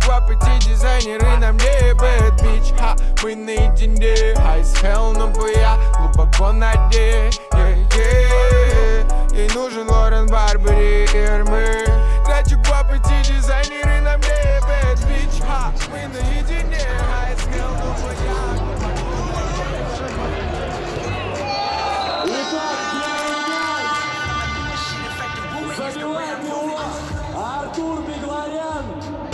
квапать и дизайнеры нам лепят, бич. Ха, мы наедине, high as hell, но я глубоко на дне. Ей нужен Лорен Барбери Эрмы. Хочу квапать и дизайнеры нам лепят, бич. Ха, мы наедине, high as hell, но я. Забивает его Артур Бегларян.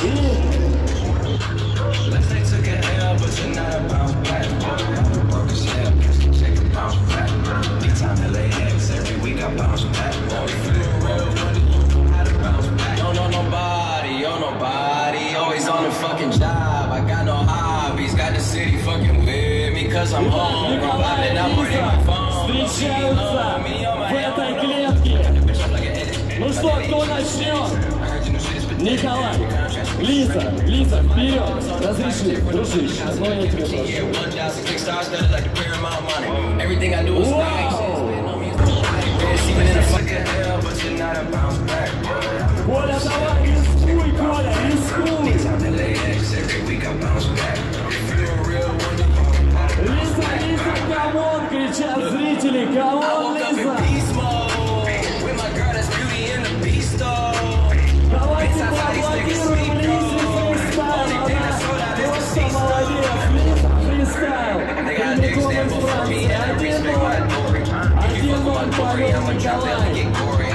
Nobody, always on the fucking job. I got no hobbies, got the city fucking with me, cause I'm home. Николай и Лиза встречаются в этой клетке. Ну что, кто начнет? Николай, Лиза, вперед! Разреши, дружище, но я тебе прошу. Коля, давай, рискуй, Коля, рискуй! Лиза, камон, кричат зрители, камон, Лиза! Давайте поаплодируем Лизе фристайл, она просто молодец, Лиза фристайл, прямиком из Франции, 1-0 повел Николай. 1-1,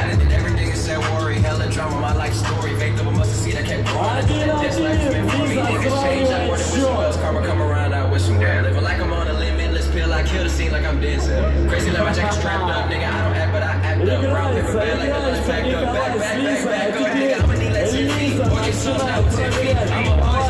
Лиза забивает счет. Играется Николай с Лизой, а теперь Лиза начинает проверять Николая.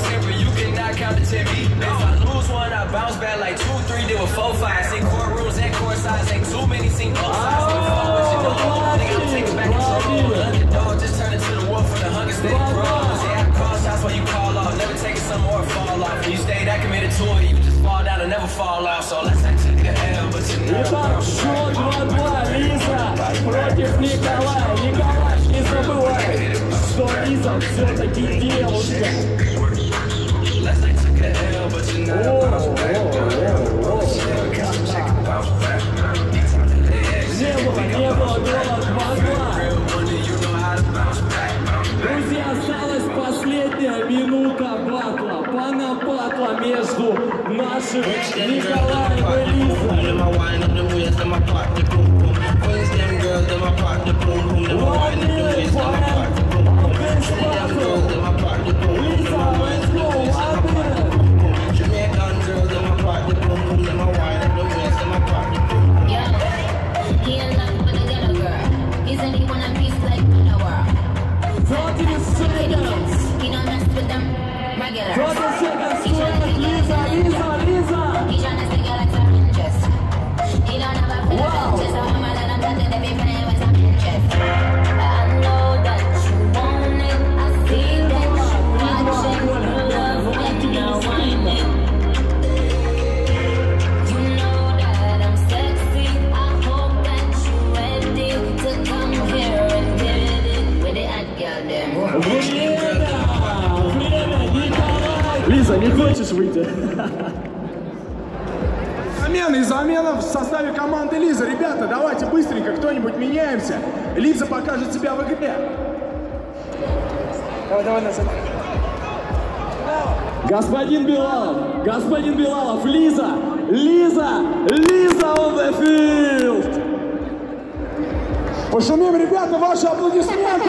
Итак, счет 2-2. Лиза против Николая. Николай, не забывай, что Лиза все-таки девушка. Не было гола 2-2. Друзья, осталась последняя минута батла. Пана батла между нашим Николаем и Лизой. Лиза, не хочешь выйти? Замена в составе команды Лиза. Ребята, давайте быстренько кто-нибудь меняемся. Лиза покажет себя в игре. Давай, назад. Господин Билалов, Лиза on the field! Пошумим, ребята, ваши аплодисменты!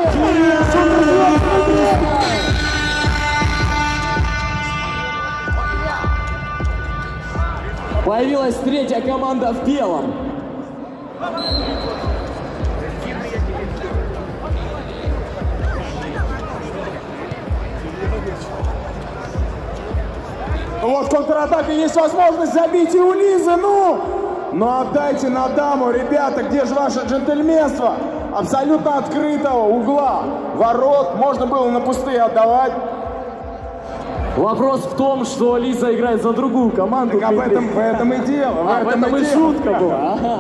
Появилась третья команда в белом. Вот контратака, есть возможность забить и у Лизы, ну! Но отдайте на даму, ребята, где же ваше джентльменство? Абсолютно открытого угла ворот, можно было на пустые отдавать. Вопрос в том, что Лиза играет за другую команду. Так в этом и дело. В этом и шутка была. Ага.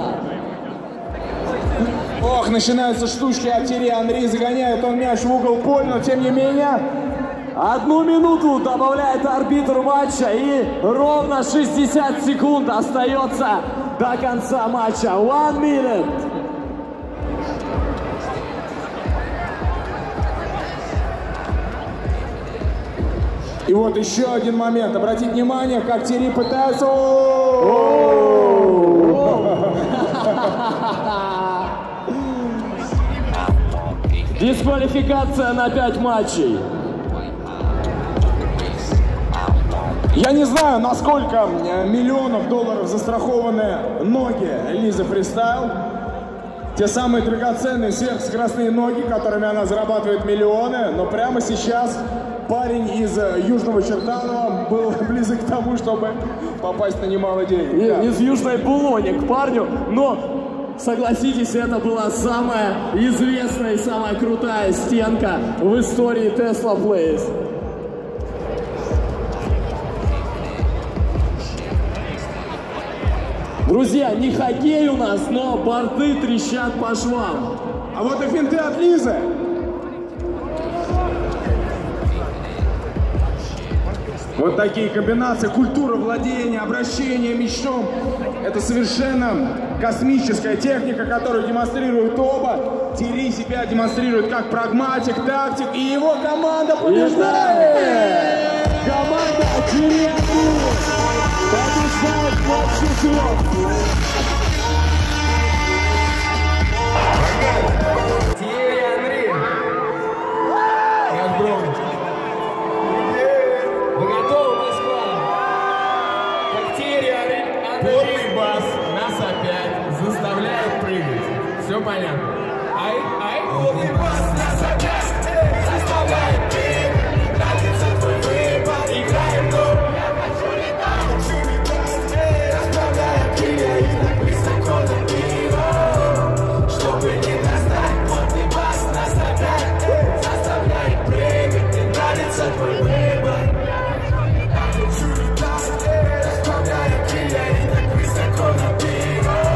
Ох, начинаются штучки от Тири Анри, загоняет он мяч в угол поля, но тем не менее 1 минуту добавляет арбитр матча, и ровно 60 секунд остается до конца матча. 1 minute. И вот еще один момент. Обратите внимание, как Терри пытается... Дисквалификация на 5 матчей. Я не знаю, на сколько миллионов долларов застрахованы ноги Лизы Фристайл. Те самые драгоценные сверхскоростные ноги, которыми она зарабатывает миллионы. Но прямо сейчас парень из Южного Чертанова был близок к тому, чтобы попасть на немало денег. Из Южной Булони к парню, но согласитесь, это была самая известная и самая крутая стенка в истории Tesla Place. Друзья, не хоккей у нас, но борты трещат по швам. А вот и финты от Лизы. Вот такие комбинации, культура владения, обращения мячом. Это совершенно космическая техника, которую демонстрируют оба. Терри себя демонстрирует как прагматик, тактик, и его команда побеждает! Команда Терри побеждает в 4. Терри Анри. Наш друг. Вы готовы, Москва? Как Терри Анри. Полный бас нас опять заставляет прыгать. Все понятно. Ай. Полный бас нас опять заставляет прыгать. Нравится твой выбор, играем дом. Я хочу летать. Заставляет крылья и так высоко набираю. Чтобы не достать, полный бас нас опять заставляет прыгать. Мне нравится твой выбор. Заставляет крылья и так высоко набираю.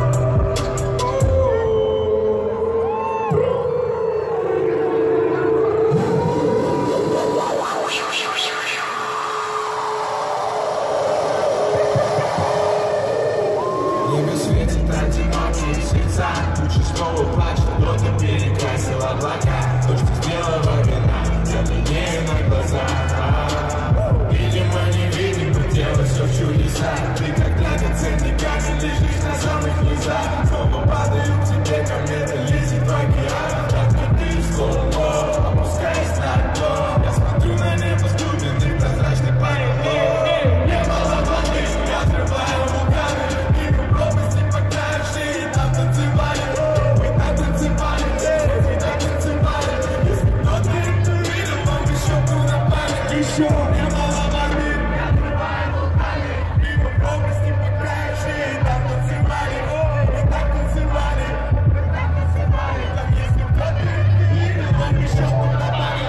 Небо светит одинокие сердца. Тучи снова плачут, кто-то перекрасил облака. То, что сделала вина, заменяю на глаза. Видимо, не видим, предела все в чудеса. Ты как драгоценный камень лежишь на самых низах. Снова падаю к тебе, комета летит в океан. Так ты словно опускаясь на дно. Я смотрю на небо с глубины прозрачной парень. Небо ладони, я отрываю вулканы. И по пропасти по краю шире там танцевали. Мы там танцевали, мы там танцевали. Если кто-то это видел, вам еще был на память. Еще небо ладони, я отрываю вулканы. И по пропасти по краю шире там танцевали. Мы там танцевали, мы там танцевали. Там если кто-то это видел, вам еще был на память.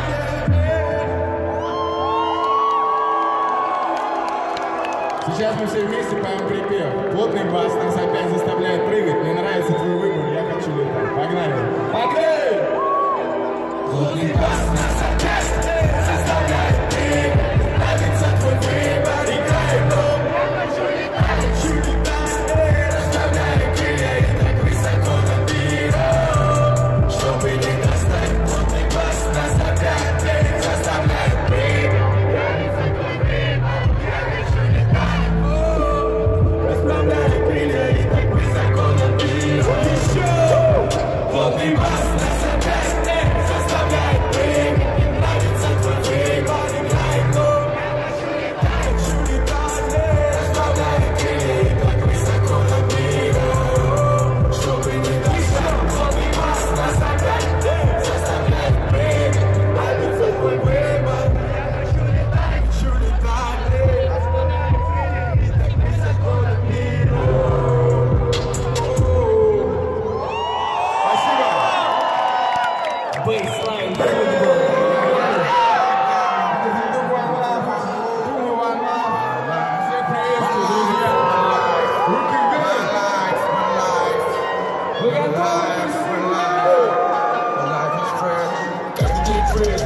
Сейчас мы все вместе поем припев. Плотный бас нас опять заставляет прыгать. Мне нравится твой выбор, я хочу летать. Погнали! Погнали! Плотный бас нас опять заставляет прыгать. Нравится твой выбор, играем дом. Я хочу летать, заставляю крылья и так высоко набираю. Чтобы не достать, плотный бас нас опять заставляет прыгать. Нравится твой выбор, я хочу летать. Заставляю крылья и так высоко набираю. Еще! Плотный бас нас опять заставляет прыгать.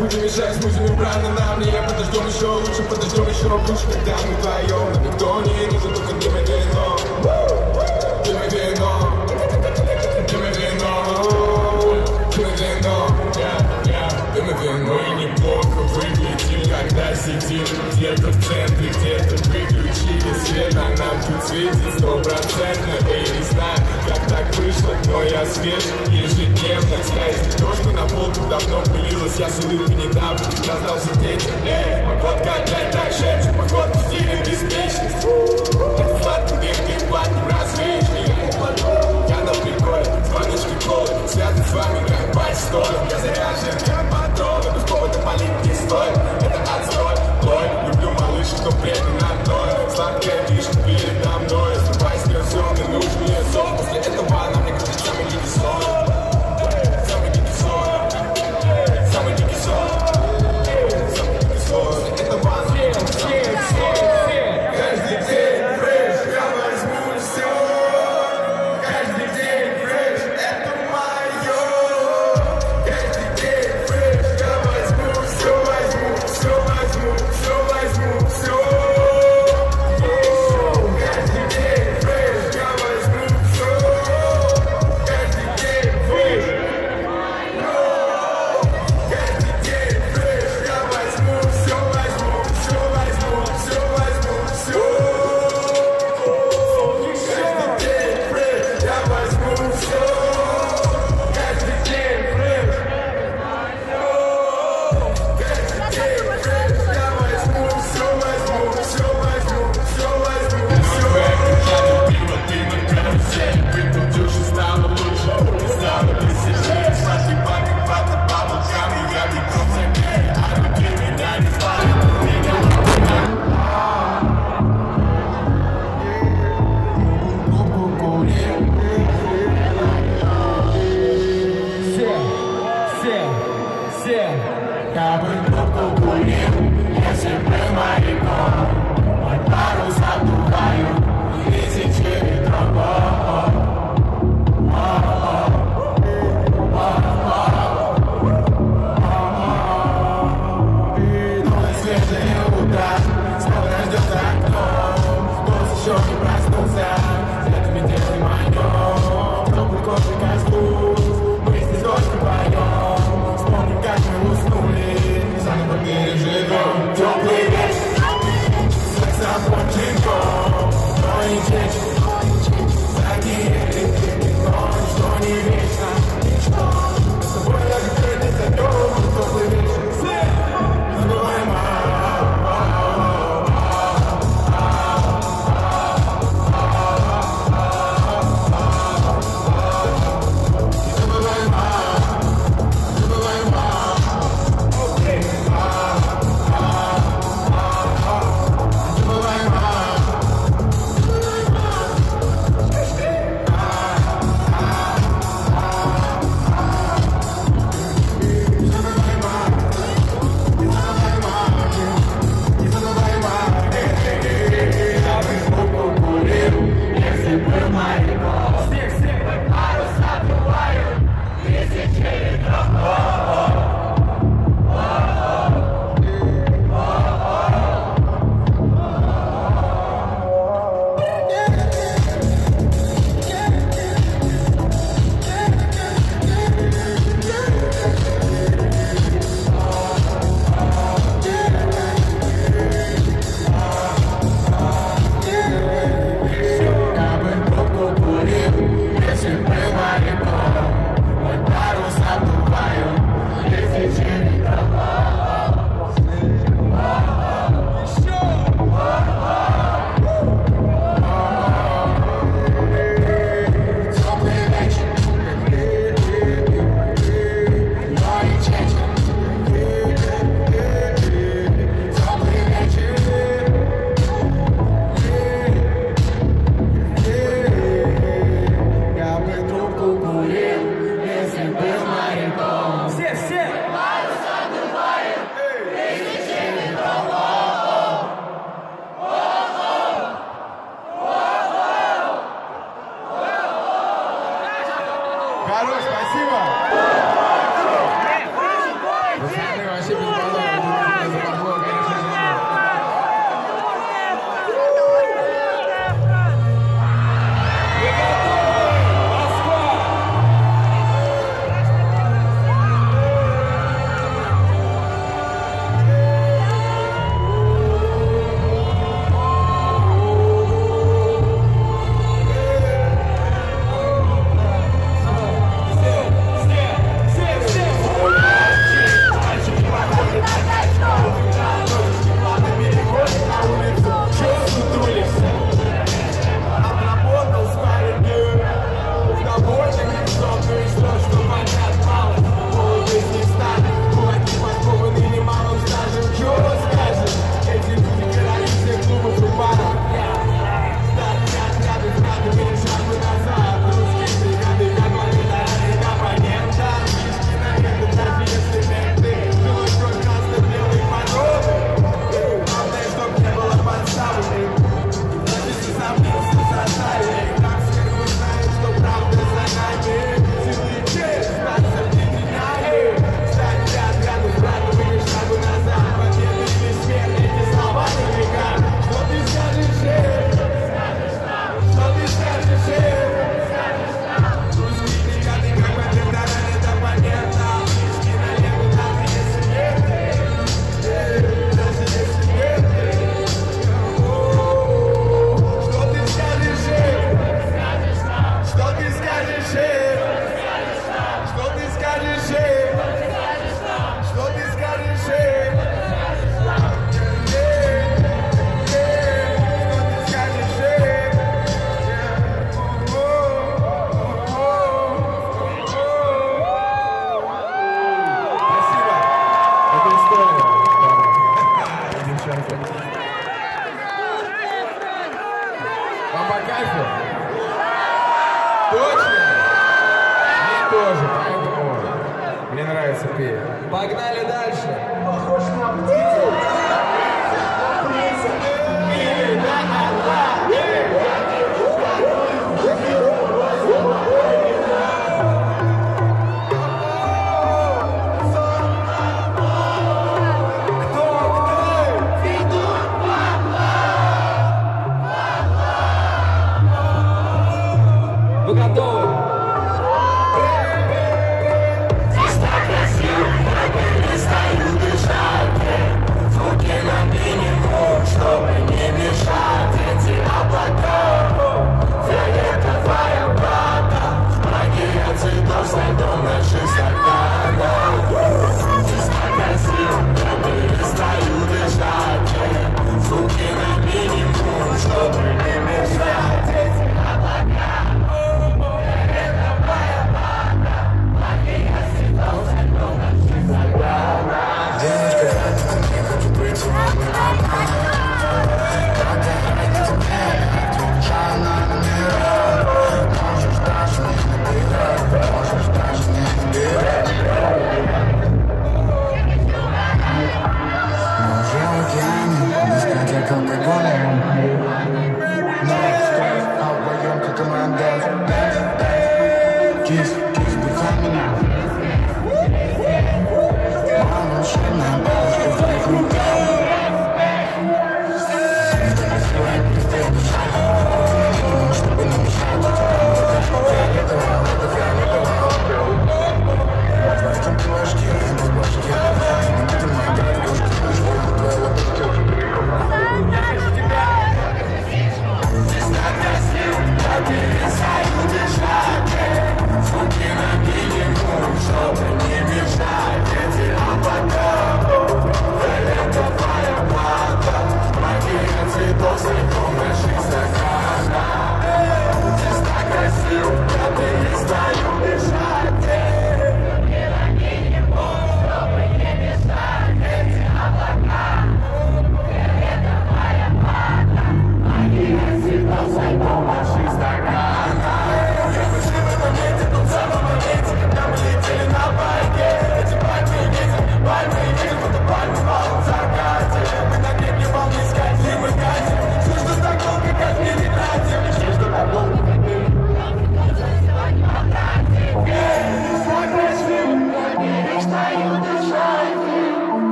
будем мешать смузами брана нам. Не подождем еще лучше, подождем еще круче, когда мы вдвоем. Нам никто не нужен, только дым и вино. Дым и вино. Дым и вино. Дым и вино. Дым и вино. Мы неплохо выглядим, когда сидим где-то в центре, где-то выключили свет, а нам тут светит 100%. Эй, не знаю, как так вышло, но я свеж ежедневно. Знаете, то, что на полку давно пылилось, я с улыбкой недавно раздался детям. Эй, походка опять так шепчет, походка в стиле беспечность. Это сладкий дым, ты платным развеешь. Я на приколе, звоночки колы, связан с вами как бальстолом. Я заряжен как патроны, без повода палить не стоит. Это отстой, лой, люблю малышек, кто предан одной. Сладкая вишня передо мной, ступай с красом, и нужнее сон. После этого она мне кажется самый дикий сон. Самый дикий сон. Самый дикий сон. Самый дикий сон. После этого она мне кажется самый дикий сон. Каждый день фреш, я возьму все. Каждый день фреш, это мое. Каждый день фреш, я возьму все, возьму, все возьму, все возьму, все. Каждый день фреш, я возьму все. Каждый день фреш. Каждый день фреш, я возьму все, возьму, все возьму, все возьму, все. Каждый день фреш, я возьму все. Каждый день фреш. Каждый день фреш, я возьму все, возьму, все возьму, все возьму, все. Ты на карусель, выпил дюши, стало лучше. Ты стала присяжать, сладкий папик, папа, папа, камни, я бегу за ней. А руки меня не палят, меня все, я бы кнопку курил, если бы моряком. Мой парус обдуваю, и течет ветром. Новое свежее утро, снова ждет за окном. Голос еще не проснулся, это метель моем. Теплый кофе коснулся, мы здесь дождь поем. Вспомним, как мы уснули, заново переживем. Теплый вечер. вообще бесподобно. Вам по кайфу? Точно? Мне тоже, поэтому мне нравится петь. Погнали дальше. Вы готовы?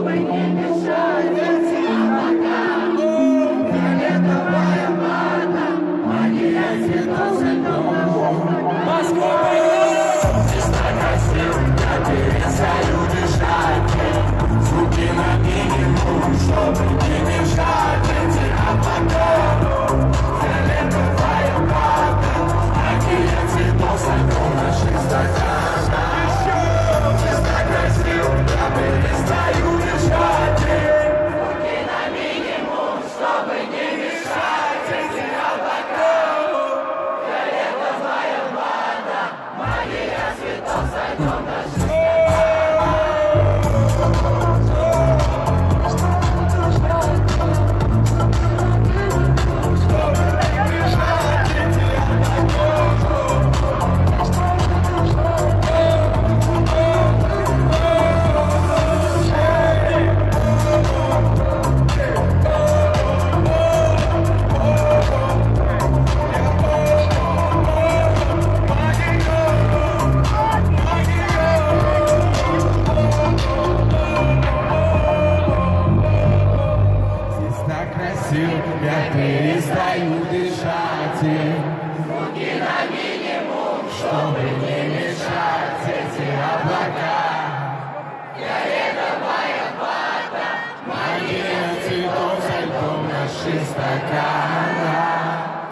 Я перестаю дышать, звуки на минимум, чтобы не мешать эти облака. Фиолетовая вата, магия цветов со льдом наших стаканах.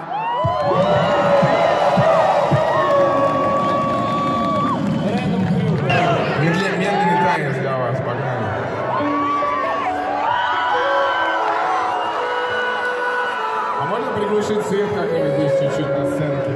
Медленный танец для вас, погнали. Можно приглушить свет как-нибудь здесь чуть-чуть на сценке?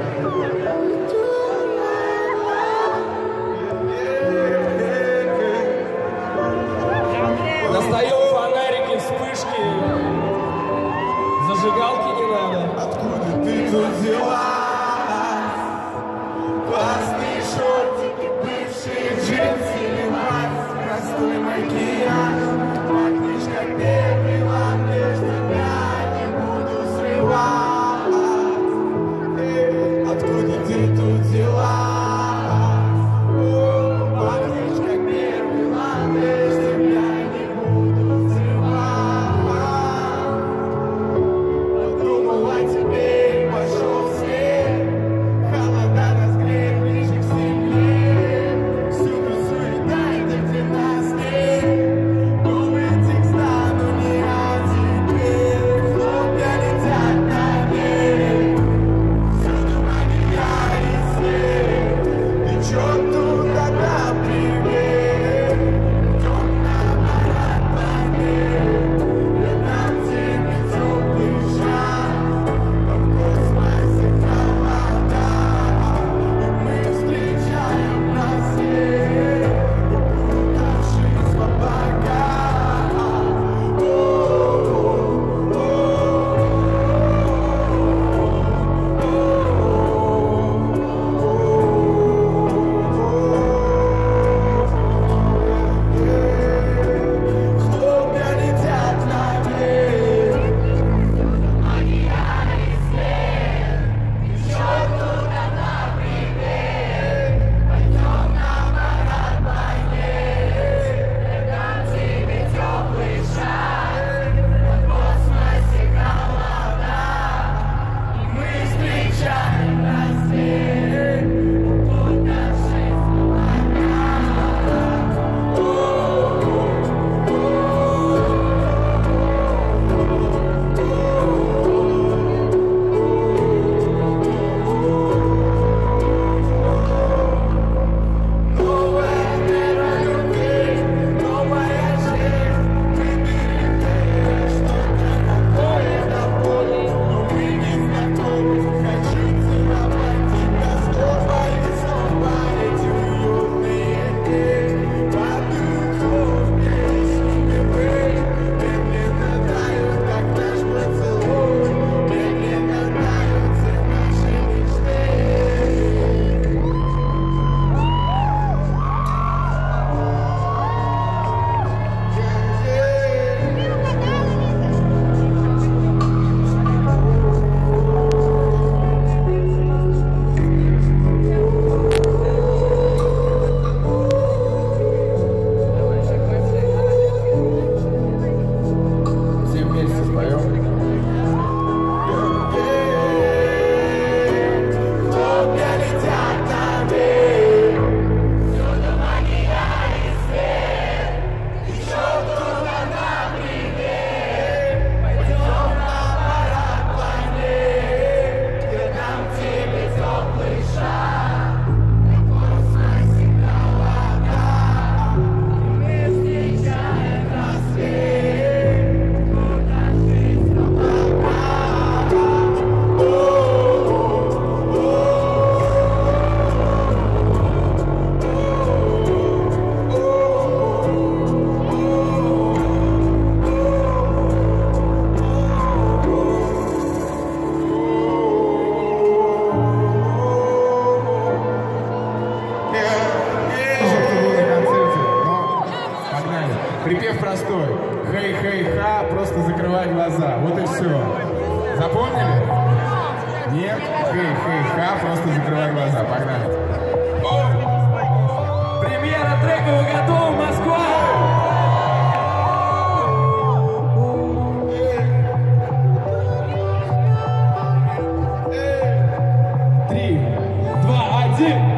Достаем фонарики, вспышки. Зажигалки не надо. Откуда ты тут взялась? Классные шортики, бывшие джинсы или мать, простой макияж. Пахнешь как первый ландыш, тебя не буду срывать. Откуда Припев простой. Хей-хей-ха, просто закрывай глаза. Вот и все. Запомнили? Нет? Хей-хей-ха, просто закрывай глаза. Погнали. Премьера трека, вы готовы, Москва? 3, 2, 1.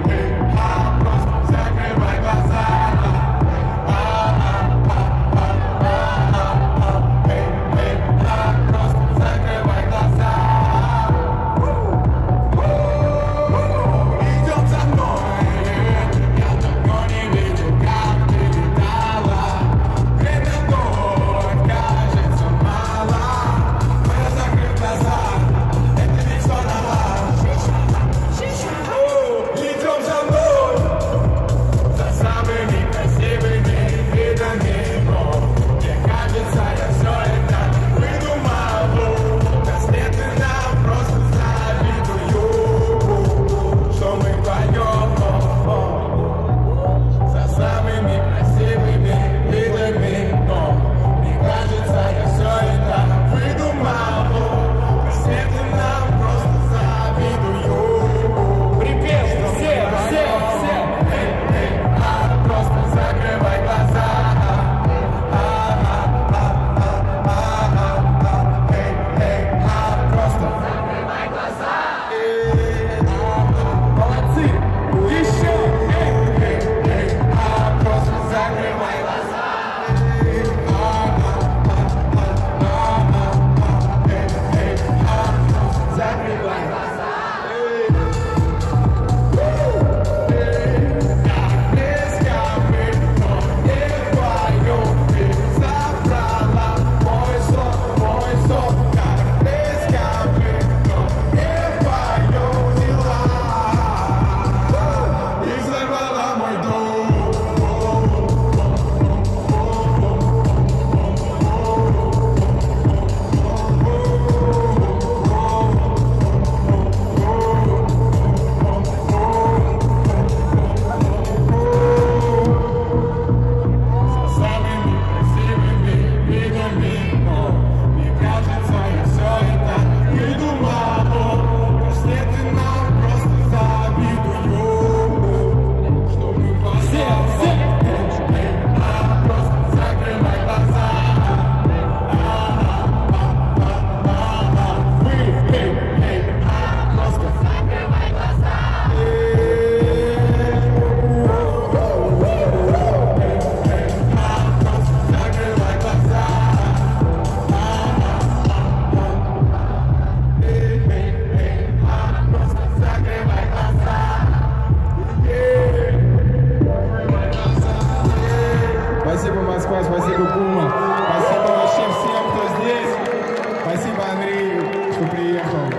Спасибо, Москва, спасибо, Кума. Спасибо вообще всем, кто здесь. Спасибо, Андрей, что приехал.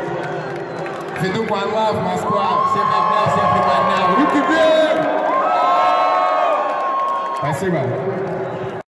Федук One Love, Москва. Всех обнял, всех приподнял. Руки вверх! Спасибо.